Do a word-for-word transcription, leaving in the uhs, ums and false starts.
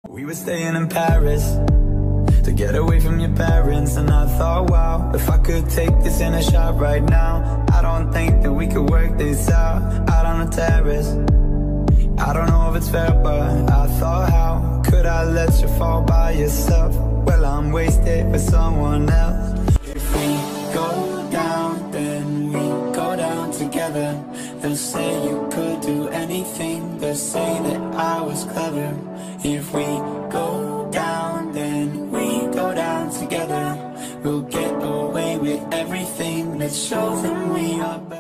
We were staying in Paris to get away from your parents, and I thought, wow, if I could take this in a shot right now, I don't think that we could work this out, out on the terrace. I don't know if it's fair, but I thought, how could I let you fall by yourself? Well, I'm wasted for someone else. If we go down, then we go down together. They'll say you could do anything, they'll say that I was clever. If we go down, then we go down together. We'll get away with everything, let's show them we are better.